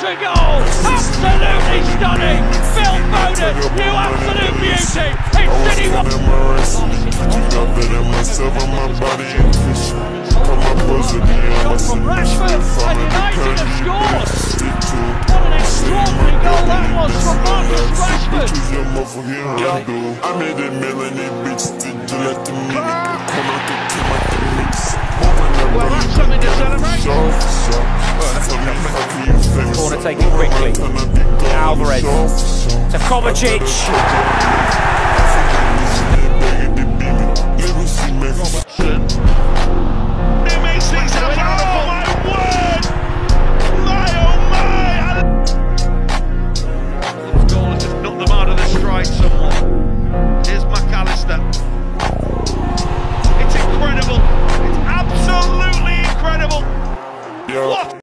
a goal! Absolutely stunning! Phil Foden, you absolute beauty! It's City 1. Shot from Rashford, and United have scored! What an extraordinary goal that was from Marcus Rashford! I made a million bitch, did you let the minute come out to my mix? Well, that's something to celebrate. Corner taken quickly. Alvarez to Kovacic.